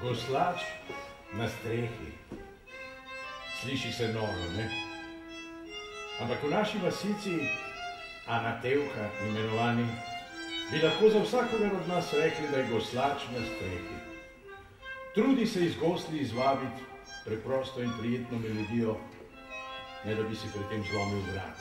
Goslač na strehi. Sliši se noro, ne? Ampak v naši vasici, Anatevka imenovani, bi lahko za vsakogar od nas rekli, da je goslač na strehi. Trudi se iz gosli izvabiti preprosto in prijetno melodijo, ne da bi si pri tem zlomil vrat.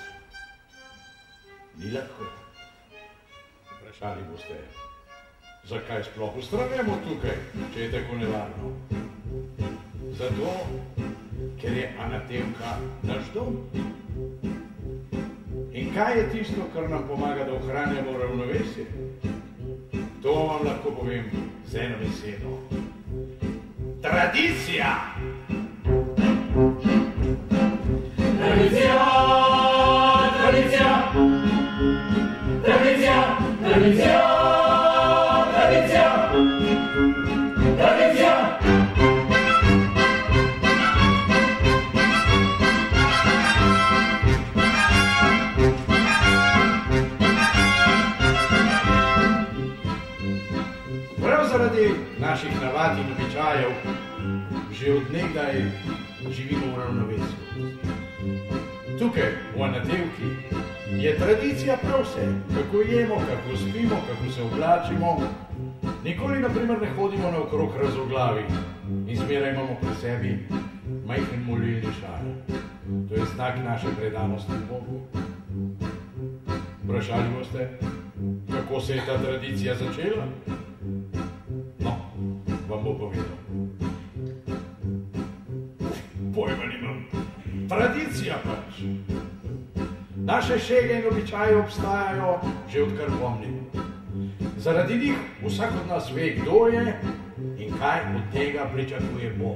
Ni lahko. Vprašali boste, zakaj sploh ustvarjamo tukaj, če je tako nevarno? Zato, ker je Anatevka naš dom. In kaj je tisto, kar nam pomaga, da ohranjamo ravnovesje? To vam lahko povem z eno besedo. Tradicija! Tradicija! Tradicija! Tradicija! Tradicija! Tradicija! Tradicija! Prav zaradi naših navad in običajev že od nekdaj živimo v ravnovesju. Tukaj, v Anatevki, je tradicija prav vse. Kako jemo, kako spimo, kako se oblačimo. Nikoli, na primer, ne hodimo naokrog razoglavi in zmeraj imamo pri sebi majhen molilni šal. To je znak naše predanosti Bogu. Vprašali boste, kako se je ta tradicija začela? No, vam bo povedal. Pojma nimam. Tradicija pač. Naše šege in običaje obstajajo že odkar pomnim. Zaradi njih vsak od nas ve, kdo je in kaj od tega pričakuje Bog.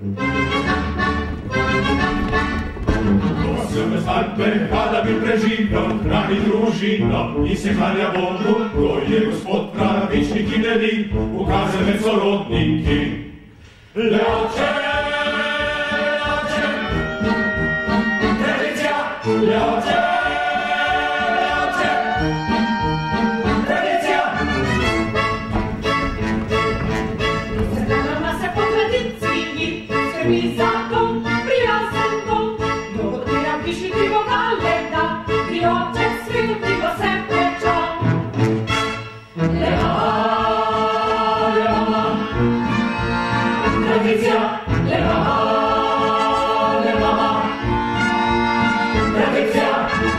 Ko se bez alpeha, da bi preživel, hrani družino in se hvalja Bogu, ko je Gospod pravičnik in edin, ukaze med sorodniki. Leoče, leoče, tradicija, leoče, leoče, tradicija. Nama se po tradiciji skrbi zakon, prijazen dom, do tega pišiti vogale, da pri oče svijetilo se peča. Tradicija, tradicija.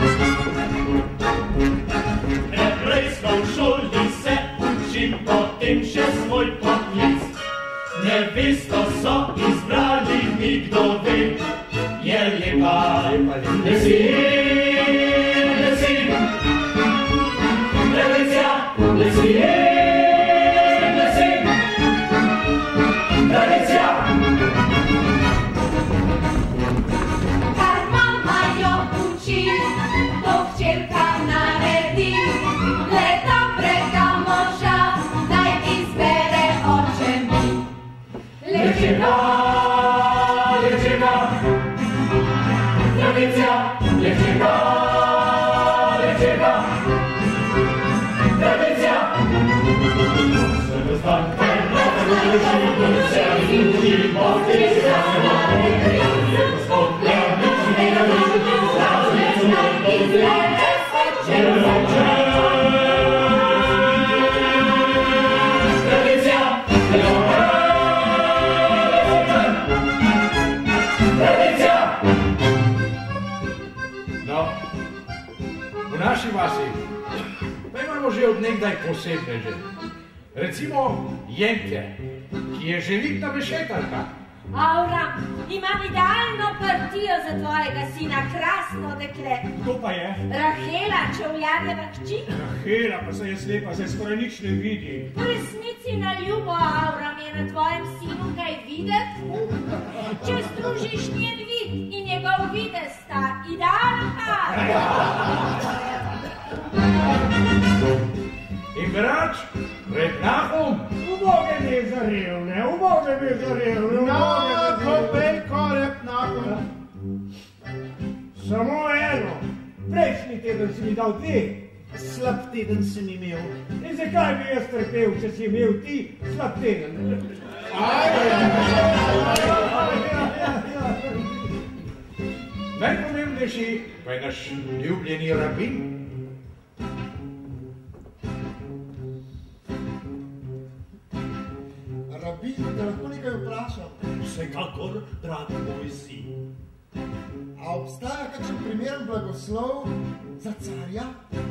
Najprej smo v šoli se učim, potem še svoj poklic. Nevesto so izbrali mi, kdo ve, je lepa, lesi, lesi. Tradicija, lesi, lesi. Tradicija. Kar mama jo uči, to hčerka naredi. Le dobrega moža naj izbere oče mi. Lečina, lečina. Tradicija, lečina, lečina. Tradicija. Se bez tanke, se učimo, No, v naši vasi pa imamo že od nekdaj posebneže. Recimo Jenke, ki je želitna vešetalka. Aura, imam idealno partijo za tvojega sina, krasno dekle. Kdo pa je? Rahela, Čevljarjeva hči. Rahela, pa se je slepa, se skoraj nič ne vidi. V resnici na ljubo, Aura, mi je na tvojem sinu kaj videti. Če združiš njen vid in njegov videz, sta idealen par. In berač, pred Nahom. Uboge mi je zarel, ne? Uboge mi je zarel, ne? No, kopej korep Nahom. Samo eno. Prejšnji teden si mi dal dve. Slab teden sem imel. In zakaj bi jaz trpel, če si imel ti slab teden? Najpomembnejši pa je naš ljubljeni rabin. Rabin, da lahko nekaj vprašam. Vsekakor, dragi moj sin. A obstaja kakšen primeren blagoslov za carja?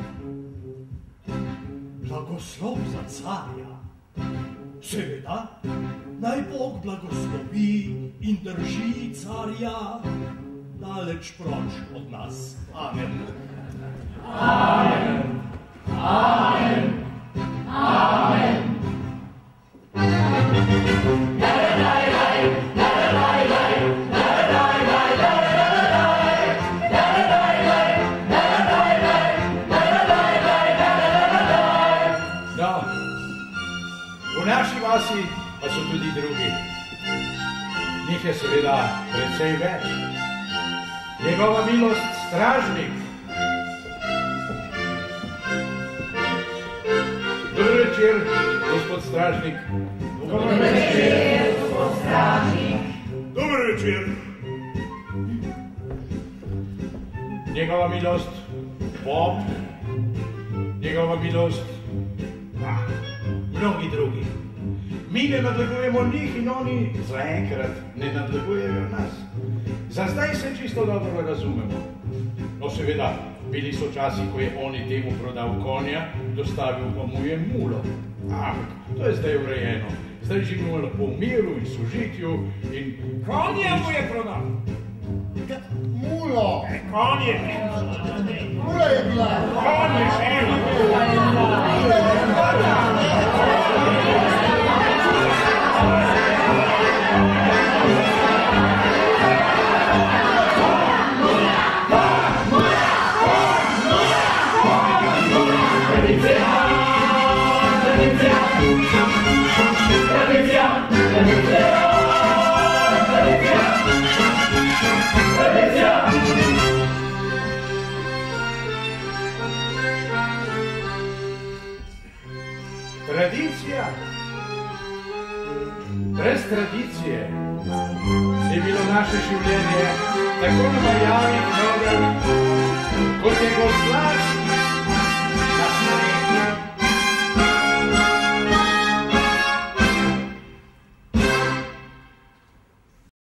Blagoslov za carja? Seveda, naj Bog blagoslovi in drži carja daleč proč od nas. Amen. Amen. Amen. Amen. No, v naši vasi pa so tudi drugi. Njih je seveda precej več. Njegova milost stražnik. Dober večer, gospod stražnik. Dober večer, gospod stražnik. Dober večer. Njegova milost Bob. Njegova milost mnogi drugi. Mi ne nadlegujemo njih in oni zaenkrat ne nadlegujejo nas. Za zdaj se čisto dobro razumemo. No seveda, bili so časi, ko je oni temu prodal konja, dostavil pa mu je mulo. Ampak to je zdaj urejeno. Zdaj živimo lepo v miru in sožitju in... Konje mu je prodal. Mulo! Konje. Mula je bila! Konje živ. Tradicija. Brez tradicije je bilo naše življenje tako namarjavih dobrem, kot je goslar